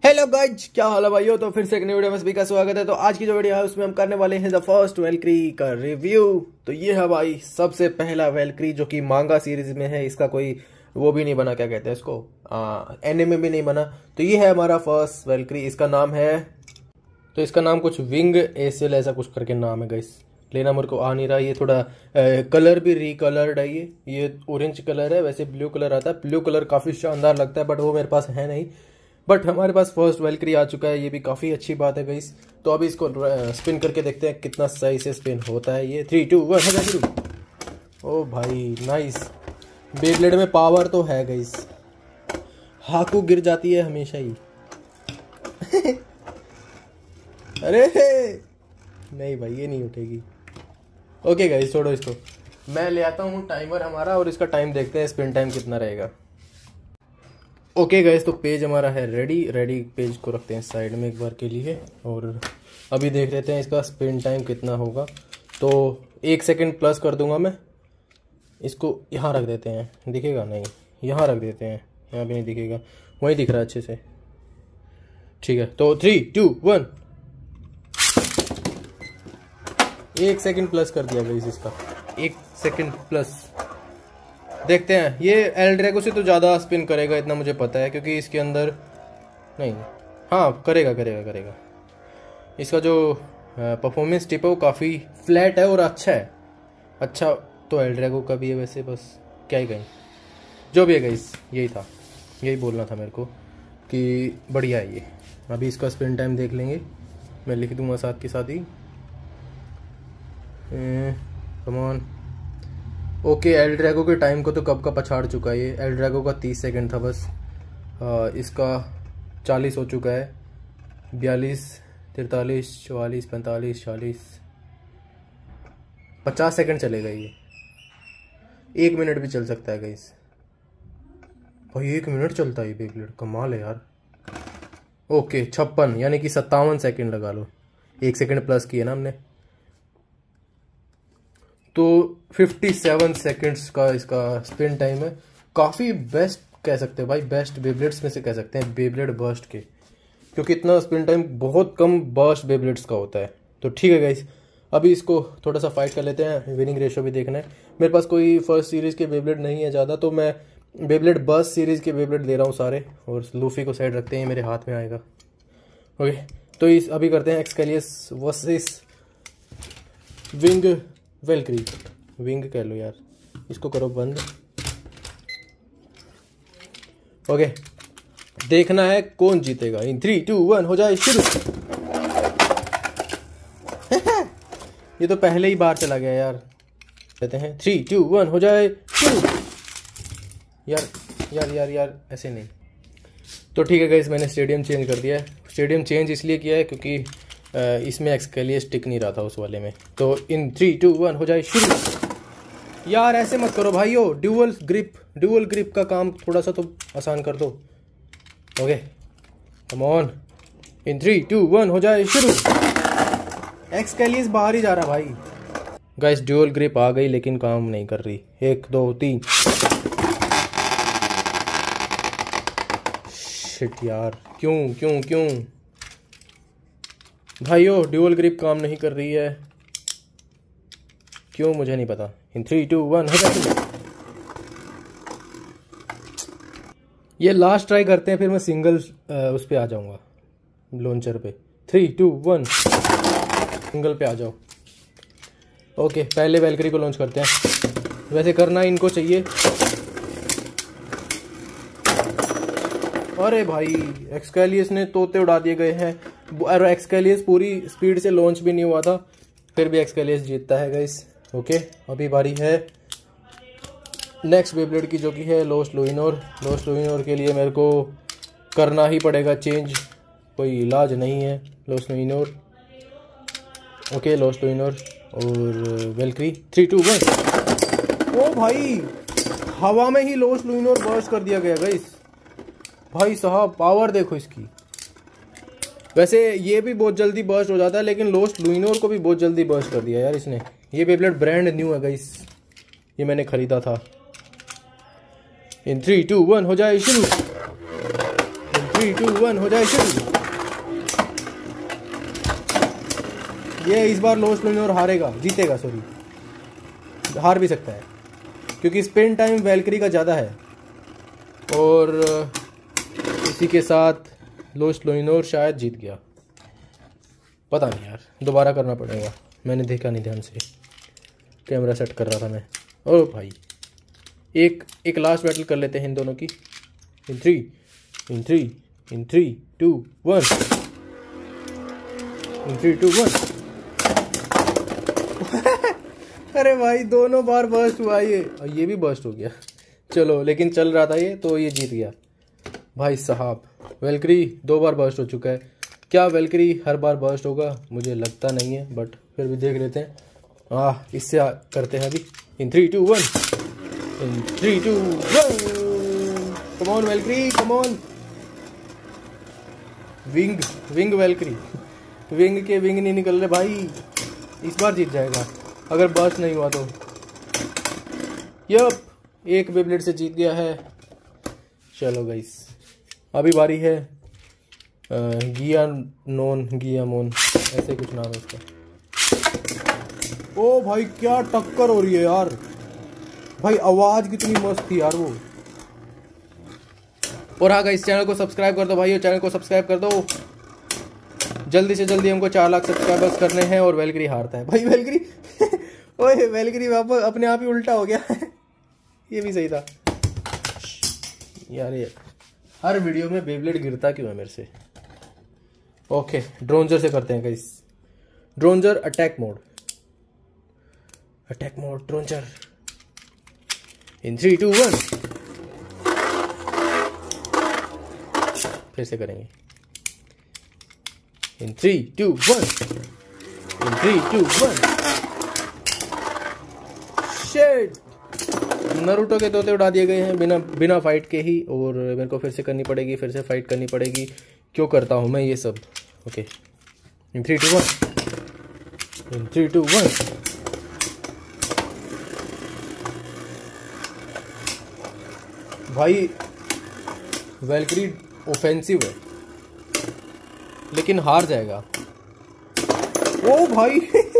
Hello guys, क्या हाल है भाइयों। तो फिर से एक नई वीडियो में सभी का स्वागत है। तो आज की जो वीडियो है उसमें हम करने वाले हैं द फर्स्ट वेलक्री का रिव्यू। तो ये है भाई सबसे पहला वेलक्री जो कि मांगा सीरीज में है। इसका कोई वो भी नहीं बना, क्या कहते हैं इसको, एनिमे भी नहीं बना। तो ये है हमारा फर्स्ट वेलक्री। इसका नाम है, तो इसका नाम कुछ विंग एसेल ऐसा कुछ करके नाम है गाइस। लेना मेरे को आ नहीं रहा। ये थोड़ा कलर भी रिकलर्ड है। ये ऑरेंज कलर है, वैसे ब्लू कलर आता है। ब्लू कलर काफ़ी शानदार लगता है बट वो मेरे पास है नहीं। बट हमारे पास फर्स्ट वेलक्री आ चुका है, ये भी काफ़ी अच्छी बात है गाइस। तो अभी इसको स्पिन करके देखते हैं कितना सही से स्पिन होता है। ये 3 2 1 है शुरू। ओ भाई नाइस। बेब्लेड में पावर तो है गाइस। हाकू गिर जाती है हमेशा ही। अरे नहीं भाई, ये नहीं उठेगी। ओके गाइस, छोड़ो इसको। मैं ले आता हूँ टाइमर हमारा और इसका टाइम देखते हैं स्पिन टाइम कितना रहेगा। ओके गाइस, तो पेज हमारा है रेडी। पेज को रखते हैं साइड में एक बार के लिए और अभी देख लेते हैं इसका स्पिन टाइम कितना होगा। तो 1 सेकंड प्लस कर दूंगा मैं। इसको यहाँ रख देते हैं, दिखेगा नहीं, यहाँ रख देते हैं, यहाँ भी नहीं दिखेगा, वहीं दिख रहा है अच्छे से। ठीक है, तो 3 2 1। 1 सेकंड प्लस कर दिया गाइस इसका, 1 सेकंड प्लस। देखते हैं, ये एल ड्रैगो से तो ज़्यादा स्पिन करेगा इतना मुझे पता है, क्योंकि इसके अंदर नहीं, हाँ करेगा। इसका जो परफॉर्मेंस टिप है वो काफ़ी फ्लैट है और अच्छा है। अच्छा तो एल ड्रैगो का भी है वैसे, बस क्या ही कहीं, जो भी है गाइस, यही था, यही बोलना था मेरे को कि बढ़िया है ये। अभी इसका स्पिन टाइम देख लेंगे, मैं लिख दूंगा साथ के साथ ही। Come on. Okay, L Drago के टाइम को तो कब का पछाड़ चुका है ये। एल ड्रैगो का 30 सेकंड था बस। इसका 40 हो चुका है। 42 43 44 45 40 50 सेकंड चलेगा ये। 1 मिनट भी चल सकता है गाइस। भाई 1 मिनट चलता है ये बेब्लेड, कमाल है यार। ओके 56 यानी कि 57 सेकंड लगा लो, 1 सेकंड प्लस किए ना हमने। तो 57 सेकंड्स का इसका स्पिन टाइम है। काफ़ी बेस्ट कह सकते हैं भाई, बेस्ट बेब्लेड्स में से कह सकते हैं बेब्लेड बर्स्ट के, क्योंकि इतना स्पिन टाइम बहुत कम बर्स्ट बेब्लेड्स का होता है। तो ठीक है गाइस, अभी इसको थोड़ा सा फाइट कर लेते हैं। विनिंग रेशियो भी देखना है। मेरे पास कोई फर्स्ट सीरीज़ के बेब्लेड नहीं है ज़्यादा, तो मैं बेब्लेड बर्स्ट सीरीज़ के बेब्लेड ले रहा हूँ सारे। और लूफी को साइड रखते हैं, मेरे हाथ में आएगा। ओके, तो इस अभी करते हैं Xcalius versus wing Valkyrie. Wing कह लो यार, इसको करो बंद। ओके, देखना है कौन जीतेगा। इन 3 2 1 हो जाए शुरू। ये तो पहले ही बार चला गया यार। कहते हैं 3 2 1 हो जाए शुरू। यार ऐसे नहीं। तो ठीक है गाइस, मैंने स्टेडियम चेंज कर दिया है। स्टेडियम चेंज इसलिए किया है क्योंकि इसमें एक्सकेलियस टिक नहीं रहा था उस वाले में। तो इन 3 2 1 हो जाए शुरू। यार ऐसे मत करो भाइयों, ड्यूअल ग्रिप का काम थोड़ा सा तो आसान कर दो। Okay come on. इन 3 2 1 हो जाए शुरू। एक्सकेलियस बाहर ही जा रहा भाई। गाइस ड्यूअल ग्रिप आ गई लेकिन काम नहीं कर रही। 1 2 3। शिट यार, क्यों भाइयों, ड्यूअल ग्रिप काम नहीं कर रही है, क्यों मुझे नहीं पता। इन 3 2 1 हो जाए। ये लास्ट ट्राई करते हैं, फिर मैं सिंगल उस पे आ जाऊंगा, लॉन्चर पे। 3 2 1 सिंगल पे आ जाओ। ओके, पहले वेलक्री को लॉन्च करते हैं। वैसे करना इनको चाहिए। अरे भाई, एक्सकेलियस ने तोते उड़ा दिए गए हैं। और एक्सकेलियस पूरी स्पीड से लॉन्च भी नहीं हुआ था, फिर भी एक्सकेलियस जीतता है गाइस। ओके, अभी बारी है नेक्स्ट बेब्लेड की, जो कि है लोस्ट लुइनोर। लोस्ट लुइनोर के लिए मेरे को करना ही पड़ेगा चेंज, कोई इलाज नहीं है। Lost Luinor. Okay, Lost Luinor और वेलक्री। 3 2 1। ओ भाई, हवा में ही लोस्ट लुइनोर बर्स्ट कर दिया गया गाइस। भाई साहब, पावर देखो इसकी। वैसे ये भी बहुत जल्दी बर्स्ट हो जाता है, लेकिन लोस्ट लुइनोर को भी बहुत जल्दी बर्स्ट कर दिया यार इसने। ये बेब्लेड ब्रांड न्यू है गाइस, ये मैंने खरीदा था। इन 3 2 1 हो जाए शुरू। इन 3 2 1 हो जाए शुरू। ये इस बार लोस्ट लूइनोर हारेगा, जीतेगा, सॉरी हार भी सकता है क्योंकि स्पेन टाइम वैल्करी का ज़्यादा है। और इसी के साथ लोस्ट लूइनोर शायद जीत गया, पता नहीं यार, दोबारा करना पड़ेगा, मैंने देखा नहीं ध्यान से, कैमरा सेट कर रहा था मैं। ओ भाई एक लास्ट बैटल कर लेते हैं इन दोनों की। इन 3 2 1 इन 3 2 1 अरे भाई दोनों बार बर्स्ट हुआ ये, और ये भी बर्स्ट हो गया। चलो लेकिन चल रहा था ये, तो ये जीत गया भाई साहब। वैल्करी 2 बार बर्स्ट हो चुका है। क्या वैल्करी हर बार बर्स्ट होगा? मुझे लगता नहीं है, बट फिर भी देख लेते हैं। इससे करते हैं अभी। इन 3 2 1 इन 3 2 1 come on Valkyrie, come on. Wing Valkyrie, wing के विंग नहीं निकल रहे भाई। इस बार जीत जाएगा अगर बर्स्ट नहीं हुआ तो। यप, एक बेब्लेड से जीत गया है। चलो गाइस, अभी बारी है गियामोन ऐसे कुछ नाम है उसका। ओ भाई क्या टक्कर हो रही है यार भाई, आवाज कितनी मस्त थी यार वो। और हाँ गाइस, चैनल को सब्सक्राइब कर दो भाई, चैनल को सब्सक्राइब कर दो जल्दी से जल्दी, हमको 4 लाख सब्सक्राइबर्स करने हैं। और वैल्करी हारता है भाई, वैल्करी ओए वैल्करी वापस अपने आप ही उल्टा हो गया ये भी सही था यार। ये हर वीडियो में बेब्लेड गिरता क्यों है मेरे से? ओके, ड्रोनजर से करते हैं guys. Dranzer attack mode Dranzer. इन 3 2 1 फिर से करेंगे। इन 3 2 1 इन 3 2 1 शेट, नारुतो के तोते उड़ा दिए गए हैं बिना फाइट के ही। और मेरे को फिर से करनी पड़ेगी, फिर से फाइट करनी पड़ेगी। क्यों करता हूँ मैं ये सब? ओके, इन 3 2 1 इन 3 2 1 भाई वैल्करी ऑफेंसिव है लेकिन हार जाएगा। ओ भाई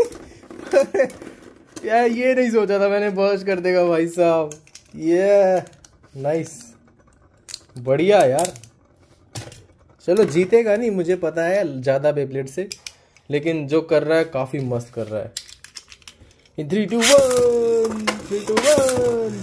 यार ये नहीं सोचा था मैंने, बर्स्ट कर देगा भाई साहब। ये नाइस, बढ़िया यार। चलो जीतेगा नहीं मुझे पता है ज़्यादा बेब्लेड से, लेकिन जो कर रहा है काफ़ी मस्त कर रहा है। इन 3 2 1 3 2 1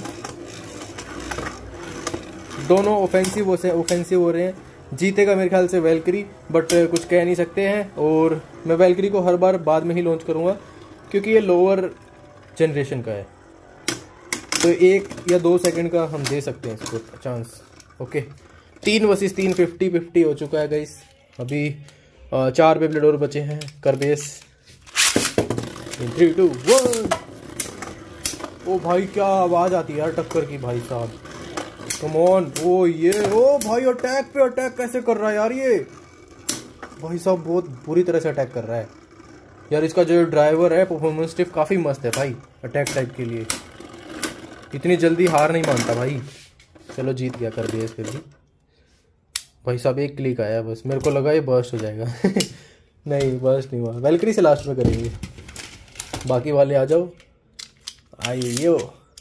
दोनों ऑफेंसिव हो रहे हैं। जीतेगा मेरे ख्याल से वैल्करी, बट कुछ कह नहीं सकते हैं। और मैं वैल्करी को हर बार बाद में ही लॉन्च करूँगा क्योंकि ये लोअर जनरेशन का है, तो 1 या 2 सेकंड का हम दे सकते हैं इसको चांस। ओके, 3 वर्सेस 3 50-50 हो चुका है गाइस। अभी 4 बेब्लेड और बचे हैं। कर बेस। इन 3 2 1 ओ भाई क्या आवाज आती है यार टक्कर की भाई साहब, कम ऑन। ओ ये, ओ भाई अटैक पे अटैक कैसे कर रहा है यार ये भाई साहब, बहुत बुरी तरह से अटैक कर रहा है यार। इसका जो ड्राइवर है परफॉर्मेंस टिप काफ़ी मस्त है भाई अटैक टाइप के लिए। इतनी जल्दी हार नहीं मानता भाई। चलो जीत गया कर बेस फिर भी भाई साहब। 1 क्लिक आया बस, मेरे को लगा ये बर्स्ट हो जाएगा नहीं बर्स्ट नहीं हुआ। वैल्करी से लास्ट में करेंगे, बाकी वाले आ जाओ। आइयो।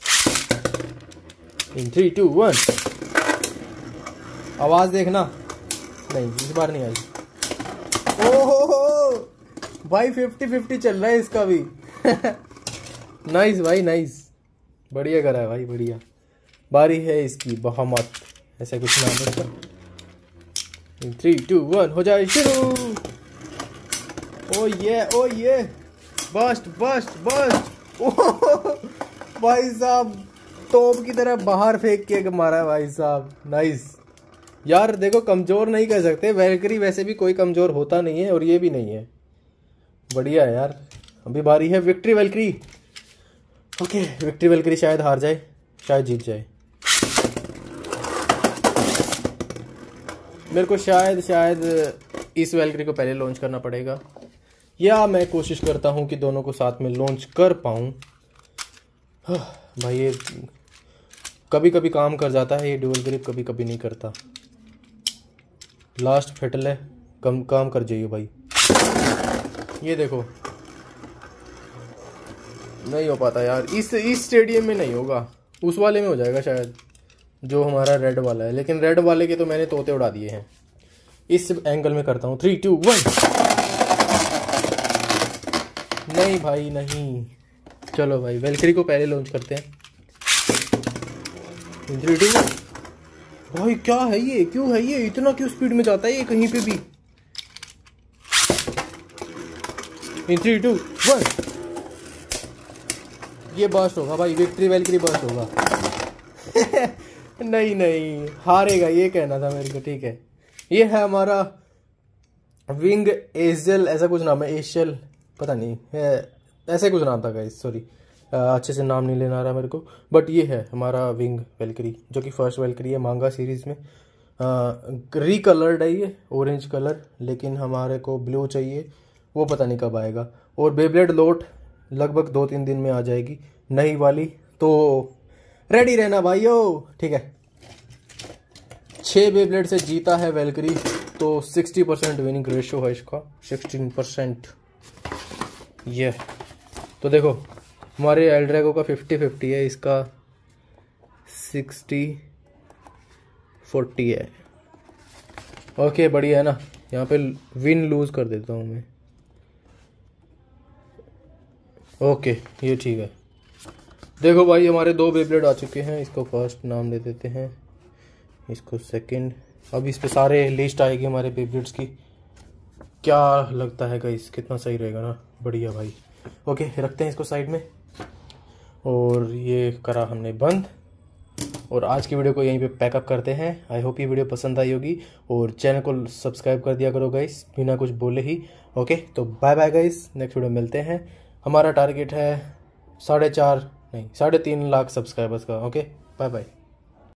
इन 3 2 1 आवाज़ देखना। नहीं इस बार नहीं आई। ओहो भाई 50-50 चल रहा है इसका भी नाइस भाई नाइस, बढ़िया करा है भाई बढ़िया। बारी है इसकी बहामत, ऐसा कुछ नाम है इसका। 3 2 1 हो जाए शुरू। ओ ये बस्ट बस्ट बस्ट भाई साहब तोप की तरह बाहर फेंक के मारा है भाई साहब। नाइस यार, देखो कमजोर नहीं कह सकते, वैल्करी वैसे भी कोई कमजोर होता नहीं है और ये भी नहीं है। बढ़िया है यार। अभी बारी है victory Valkyrie. Okay, victory Valkyrie शायद हार जाए, शायद जीत जाए। मेरे को शायद इस वैल्करी को पहले लॉन्च करना पड़ेगा, या मैं कोशिश करता हूँ कि दोनों को साथ में लॉन्च कर पाऊँ। भाई ये कभी कभी काम कर जाता है, ये ड्यूअल ग्रिप कभी कभी नहीं करता। लास्ट फेटल है, कम काम कर जाइए भाई। ये देखो नहीं हो पाता यार, इस स्टेडियम में नहीं होगा, उस वाले में हो जाएगा शायद, जो हमारा रेड वाला है। लेकिन रेड वाले के तो मैंने तोते उड़ा दिए हैं। इस एंगल में करता हूँ, 3 2 1। नहीं भाई नहीं। चलो भाई वेलक्री को पहले लॉन्च करते हैं। 3 2 1। भाई क्या है ये, क्यों है ये, इतना क्यों स्पीड में जाता है ये कहीं पे भी। 3 2 1। ये बर्स्ट होगा भाई, विक्ट्री वेलक्री बर्स्ट होगा। नहीं नहीं हारेगा, ये कहना था मेरे को। ठीक है, ये है हमारा विंग एजल, ऐसा कुछ नाम है, एशियल पता नहीं है, ऐसे कुछ नाम था गाइस, सॉरी अच्छे से नाम नहीं लेना रहा मेरे को। बट ये है हमारा विंग वेलक्री, जो कि फर्स्ट वेलक्री है मांगा सीरीज में। रिकलर्ड है ये, ऑरेंज कलर, लेकिन हमारे को ब्लू चाहिए, वो पता नहीं कब आएगा। और बेब्लेड लोट लगभग 2-3 दिन में आ जाएगी नई वाली, तो रेडी रहना भाइयों। ठीक है, 6 बेब्लेड से जीता है वेलक्री, तो 60% विनिंग रेशियो है इसका, 16%। ये तो देखो हमारे एल्ड्रैगो का 50-50 है, इसका 60-40 है। ओके बढ़िया है ना। यहाँ पे विन लूज कर देता हूँ मैं। ओके ये ठीक है। देखो भाई हमारे 2 बेब्लेड आ चुके हैं, इसको फर्स्ट नाम दे देते हैं, इसको सेकंड। अब इस पे सारे लिस्ट आएगी हमारे बेब्लेड्स की। क्या लगता है गाइस, कितना सही रहेगा ना, बढ़िया भाई। ओके रखते हैं इसको साइड में, और ये करा हमने बंद, और आज की वीडियो को यहीं पे पैकअप करते हैं। आई होप ये वीडियो पसंद आई होगी, और चैनल को सब्सक्राइब कर दिया करो गाइस, बिना कुछ बोले ही। ओके तो bye bye guys, next video मिलते हैं। हमारा टारगेट है 4.5 नहीं 3.5 लाख सब्सक्राइबर्स का। Okay bye bye.